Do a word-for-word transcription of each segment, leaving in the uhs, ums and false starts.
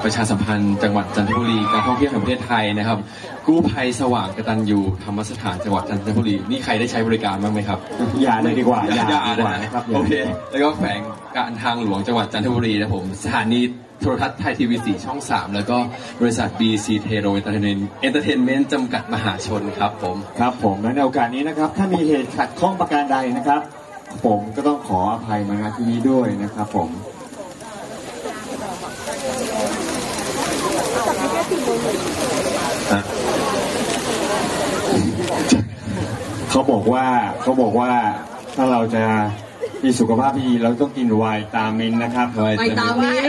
ประชาสัมพันธ์จังหวัดจันทบุรีการท่องเที่ยวแห่งประเทศไทยนะครับกู้ภัยสว่างกตัญญูธรรมสถานจังหวัดจันทบุรีนี่ใครได้ใช้บริการบ้างไหมครับอย่าเลยดีกว่าอย่าดีกว่านะครับโอเคแล้วก็แขวงการทางหลวงจังหวัดจันทบุรีนะผมสถานีโทรทัศน์ไทยทีวีสี่ช่องสามแล้วก็บริษัท บี ซี Tero Entertainment จำกัดมหาชนครับผมครับผมและในโอกาสนี้นะครับถ้ามีเหตุขัดข้องประการใดนะครับผมก็ต้องขออภัยมาณที่นี้ด้วยนะครับผมเขาบอกว่าเขาบอกว่าถ้าเราจะมีสุขภาพที่ดีเราต้องกินไวตามินนะครับไวตามิน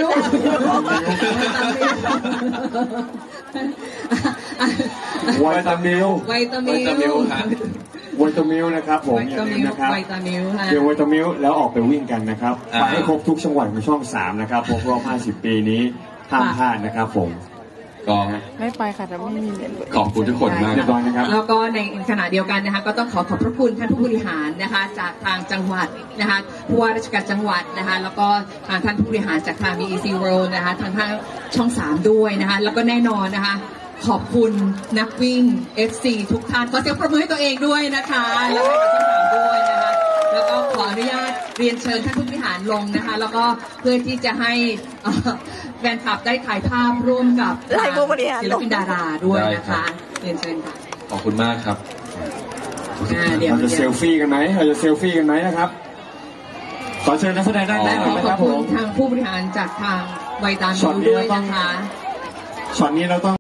ไวตามิลไวตามิลไวตามิลนะครับผมอย่าลืมนะครับไวตามิลเดี๋ยวไวตามิลแล้วออกไปวิ่งกันนะครับไปให้ครบทุกจังหวัดของช่องสามนะครับครบรอบห้าสิบปีนี้ห้ามพลาดนะครับผมก็ไม่ไปค่ะแต่ไม่มีเงินขอบคุณทุกคนมากนะครับแล้วก็ในขณะเดียวกันนะคะก็ต้องขอขอบพระคุณท่านผู้บริหารนะคะจากทางจังหวัดนะคะผู้ว่าราชการจังหวัดนะคะแล้วก็ทางท่านผู้บริหารจากทาง บี อี ซี World นะคะทางทางช่องสามด้วยนะคะแล้วก็แน่นอนนะคะขอบคุณนักวิ่ง เอฟ ซี ทุกท่านขอเสียงปรบมือให้ตัวเองด้วยนะคะแล้วก็ช่องสามด้วยนะคะแล้วก็ขออนุญาตเรียนเชิญท่านผู้บริหารลงนะคะแล้วก็เพื่อที่จะให้แฟนคลับได้ถ่ายภาพร่วมกับศิลปินดาราด้วยนะคะเรียนเชิญค่ะขอบคุณมากครับเราจะเซลฟี่กันไหมเราจะเซลฟี่กันไหมนะครับขอเชิญนักแสดงด้านหน้าหน่อยนะครับผมขอบคุณทางผู้บริหารจากทางไวตามิลด้วยนะคะช็อตนี้เราต้อง